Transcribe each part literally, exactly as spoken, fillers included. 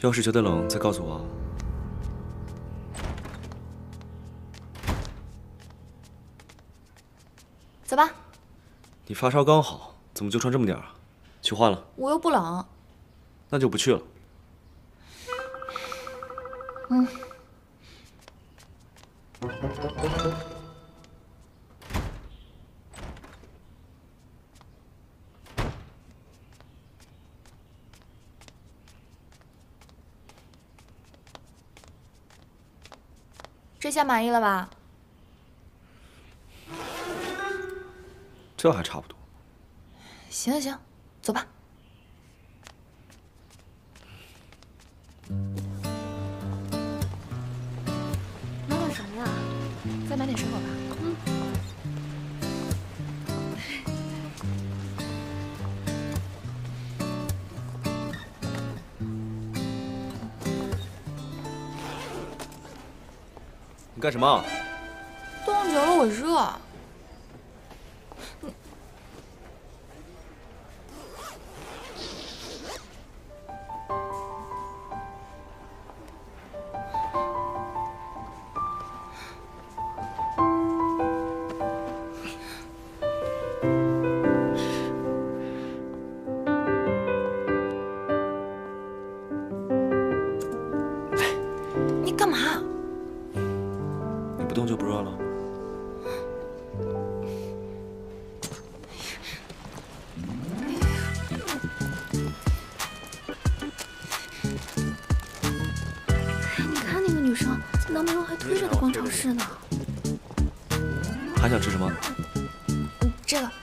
要是觉得冷，再告诉我啊。 走吧。 你发烧刚好，怎么就穿这么点啊？去换了。 我又不冷。 那就不去了。 嗯。这下满意了吧？ 这还差不多。 行行行，走吧。 买点什么呀？ 再买点水果吧。 嗯。 你干什么？ 冻久了我热。你。你干嘛？ 你不动就不热了。 你看那个女生，男朋友还推着她逛超市呢。 还想吃什么？ 嗯，这个。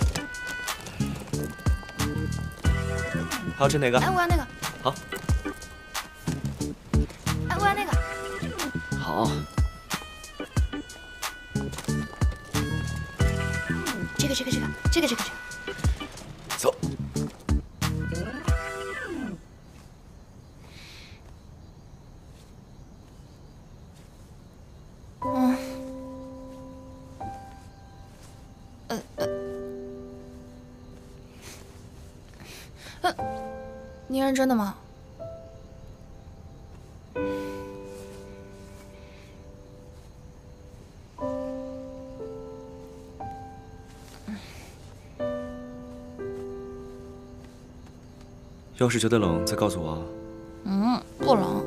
还要吃哪个？ 哎，我要那个。 好。 哎，我要那个。 好。 这个，这个，这个，这个，这个，这个。 走。 嗯。呃呃。呃，你认真的吗？ 要是觉得冷，再告诉我啊。 嗯，不冷。